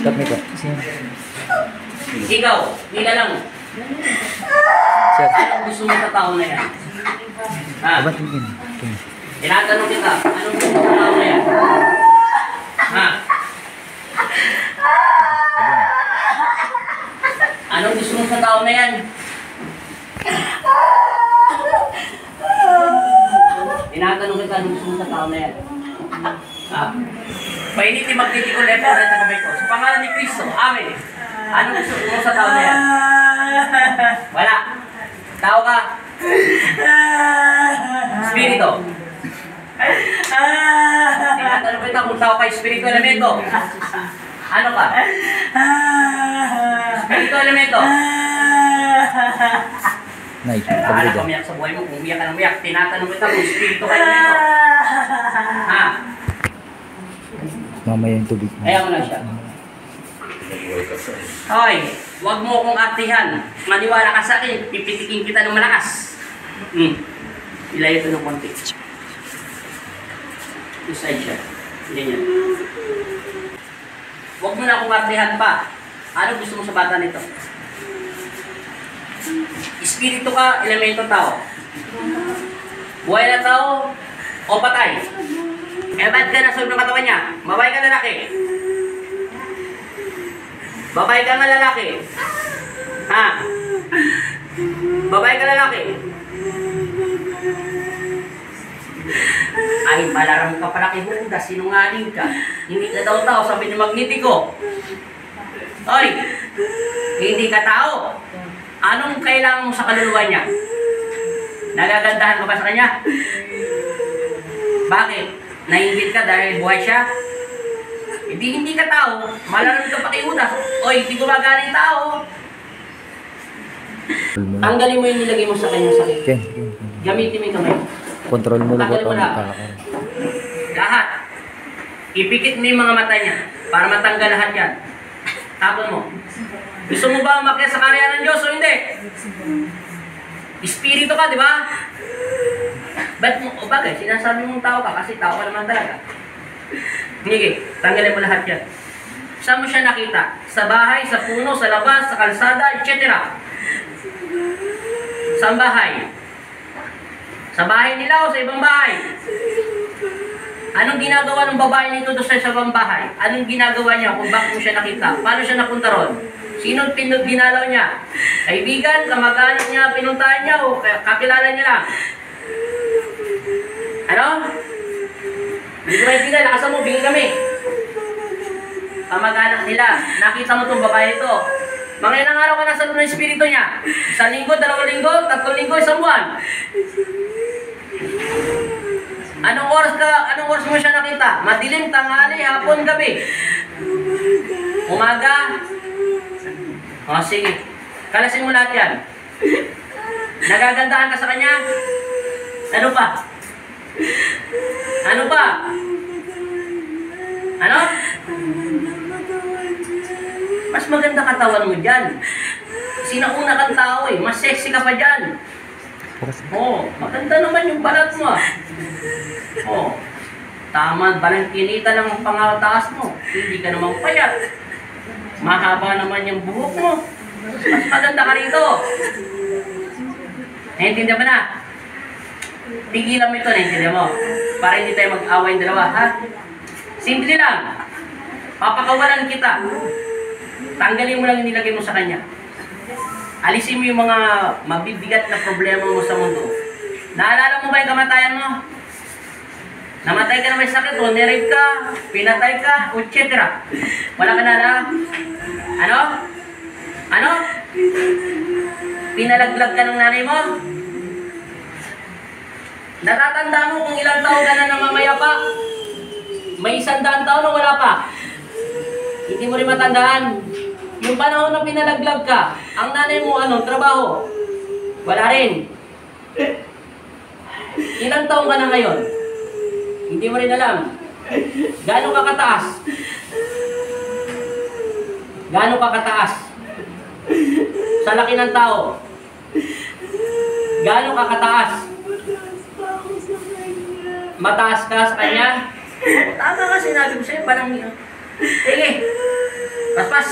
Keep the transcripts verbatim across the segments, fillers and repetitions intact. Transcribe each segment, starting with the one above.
Stop nito. Ikaw, nila lang. Sir. Anong gusto mo sa tao na yan? Ha? Abang tingin. Tingin. Tinatanong kita, anong gusto mo sa tao na yan? Ha? Anong gusto mo sa tao na yan? Tinatanong kita, anong gusto mo sa tao na yan? Ha? Painiti magtitikol eto na sa kamay ko. Sa pangalan ni Cristo, amen. Anong gusto mo sa tao na yan? Wala. Tao ka. Espiritu. Tinatanong kita kung tao ka, espiritu elemento. Ano ka? Espiritu elemento. Nice. Wala ka umiyak sa buhay mo. Kung umiyak ka na umiyak, tinatanong kita kung espiritu ka elemento. Ha? Mamaya yung tubig. Ayaw mo lang siya. Hoy, huwag mo akong artihan. Maniwala ka sa akin, pipitikin kita ng malakas. Hmm. Ilayo ito ng konti. Two side siya. Ganyan. Huwag mo na akong artihan pa. Ano gusto mo sa bata nito? Espiritu ka, elemento tao. Buhay na tao o patay? Eh, ba't ka nasa ng katawan niya? Babae ka lalaki? Babae ka nga lalaki? Ha? Babae ka lalaki? Ay, malaram ka pala kay Buda, sinungaling ka. Hindi ka daw tao, sabi ni Magnetico. Oy, hindi ka tao. Anong kailangan mo sa kaluluwa niya? Nagagandahan ka ba sa kanya? Bakit? Nainggit ka dahil buhay siya? Hindi, hindi ka tao. Malaram ka pa kay Buda. Oy, hindi ko magaling tao. Tanggalin mo yung nilagay mo sa kanya sakit. Okay. Gamitin mo yung kamay. Control mo lang Tanggalin mo ang lahat. kalakaran. Lahat. Ipikit mo yung mga mata niya para matanggal lahat yan. Tapon mo. Gusto mo ba umakyat sa karya ng Diyos o hindi? Espiritu ka, di ba? Ba't mo, o bagay, sinasabi mong tao ka kasi tao ka naman talaga. Sige, tanggalin mo lahat yan. Saan mo siya nakita? Sa bahay, sa puno, sa labas, sa kalsada, et cetera. Saan bahay? Sa bahay nila o sa ibang bahay? Anong ginagawa ng babae nito doon sa ibang bahay? Anong ginagawa niya kung bakit mo siya nakita? Paano siya napunta ron? Sino pinagdinalaw niya? Kaibigan, kamag-anak niya, pinuntahan niya o kakilala niya lang? Ano? Hindi ko maintindihan, lakasan mo, bigyan kami. Kamag-anak nila, nakita mo itong babae ito. Mga ilang araw ka nasa loob ng espiritu niya? Isang linggo, dalawang linggo, tatlong linggo, isang buwan. Anong oras ka, anong oras mo siya nakita? Madilim, tanghali, hapon, gabi. Umaga. O, sige. Kalasin mo lahat yan. Nagagandahan ka sa kanya? Ano pa? Ano pa? Ano? Mas maganda katawan mo dyan. Sinauna kang tao eh. Mas sexy ka pa dyan. Oh, maganda naman yung balat mo ah. Oh, tama, balangkinita lang ang pangataas mo. Hindi ka naman payat. Mahaba naman yung buhok mo. Mas maganda ka rito. Naintindihan mo na? Tigilan mo ito, naintindihan mo? Para hindi tayo mag-away yung dalawa, ha? Simple lang. Papakawalan kita. Tanggalin mo lang yung nilagay mo sa kanya. Alisin mo yung mga mabibigat na problema mo sa mundo. Naalala mo ba yung kamatayan mo? Namatay ka na may sakit, o nirape ka, pinatay ka, et cetera. Wala ka na na? Ano? Ano? Pinalaglag ka ng nanay mo? Natatanda mo kung ilang taon ka na namamayapa? May isang daan taon o wala pa? Hindi mo rin matandaan. Yung panahon na pinalaglag ka, ang nanay mo, ano, trabaho? Wala rin. Ilang taon ka na ngayon? Hindi mo rin alam. Gaano ka kataas? Gaano ka kataas? Sa laki ng tao. Gaano ka kataas? Mataas ka sa kanya? Tama nga sinabi ko sa'yo, parang... Sige. Paspas!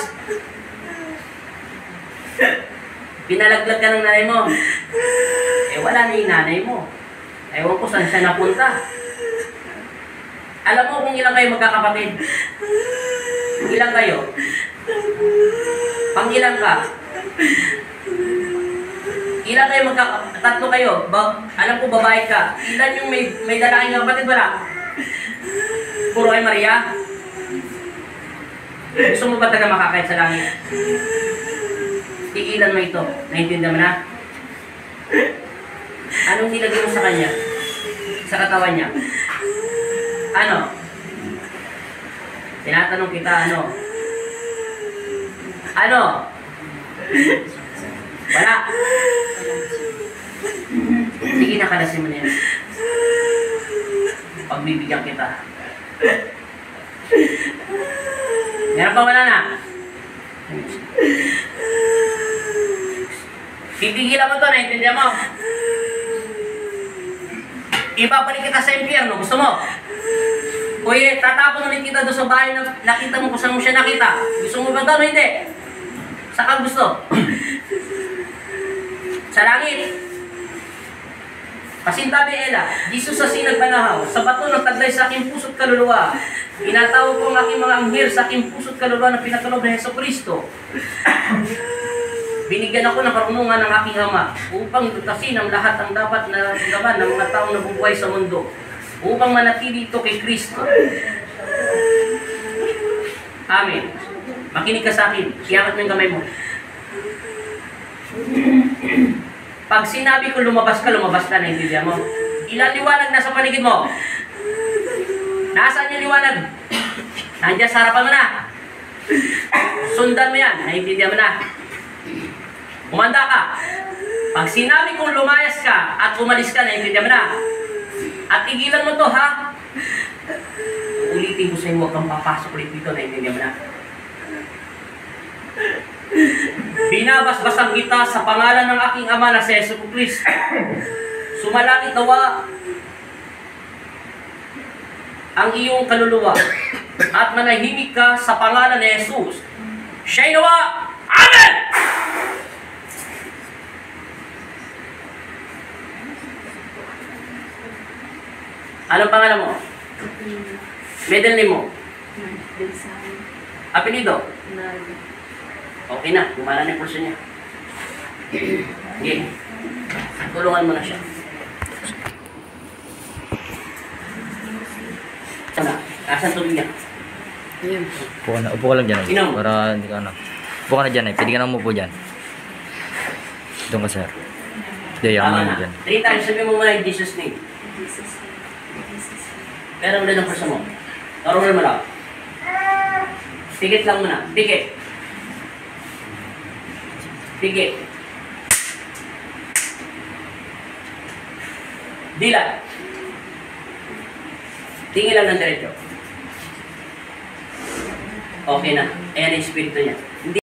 Pinalaglag ka ng nanay mo. Eh, wala na yung nanay mo. Ewan ko saan siya napunta. Alam mo kung ilang kayo magkakapatid? Ilang kayo? Pang ilang ka? Ilang kayo magka... Tatlo kayo. Ba, alam ko babae ka. Ilan yung may, may dalaking kapatid? Wala. Puro ay Maria. Gusto mo ba taga makakait sa langit? Iilan mo ito. Naintindihan mo na? Anong nilagay mo sa kanya? Sa katawan niya? Ano? Tinatanong kita, ano? Ano? Wala. Sige, nakalasin mo na yan. Pagbibigyan kita. Meron pa wala na? Pipigilan mo to, naintindihan mo? Ibabalik kita sa impyerno, gusto mo? Kuya, tatapon ulit kita doon sa bahay na nakita mo kung saan mo siya nakita. Gusto mo ba ito o hindi? Saan gusto? Sa langit. Pasintabi Ela, Jesus sa sinag banahaw, sa bato ng taglay sa aking puso't kaluluwa. Inatawag ko ang aking mga anghel sa aking puso't kaluluwa na pinatulog na Heso Kristo. Binigyan ako ng karunungan ng aking ama upang tutasin ang lahat ng dapat na gaban ng mga taong nabubuhay sa mundo upang manatili ito kay Kristo. Amen. Makinig ka sa akin. Iangat mo yung kamay mo. Pag sinabi ko lumabas ka, lumabas ka, naintindihan mo. Ilang liwanag nasa paligid mo? Nasaan yung liwanag? Nandiyan sa harapan mo na. Sundan mo yan, naintindihan mo na. Umanda ka. Pag sinabi kong lumayas ka at umalis ka, naintindihan mo na. At tigilan mo to, ha? Ulitin ko sa'yo, huwag kang papasok ulit dito, naintindihan mo na. Binabasbasan kita sa pangalan ng aking ama na si Heso Kristo. Sumalangit nawa ang iyong kaluluwa at manahimik ka sa pangalan ni Jesus. Siya'y nawa. Amen! Anong pangalan mo? Middle name mo? Apelido? Okay na, gumana na yung pulso niya. Okay. Tulungan mo na siya. Sana, asan tubig niya? Upo ka na, upo ka lang dyan. Inom. Para hindi ka na. Upo ka na dyan eh. Pwede ka na umupo dyan. Doon ka, sir. Hindi, yaman mo dyan. Three times, sabi mo muna in Jesus' name. Pero ulit ang pulso mo. Normal mo lang. Pikit lang muna. Pikit. Pikit. Dila. Tingin lang ng diretso. Okay na. Ayan ang espiritu niya.